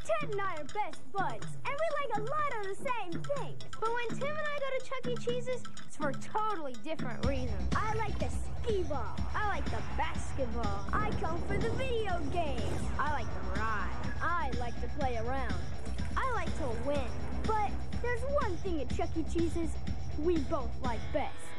Ted and I are best buds, and we like a lot of the same things. But when Tim and I go to Chuck E. Cheese's, it's for totally different reasons. I like the skee ball. I like the basketball. I come for the video games. I like the ride. I like to play around. I like to win. But there's one thing at Chuck E. Cheese's we both like best.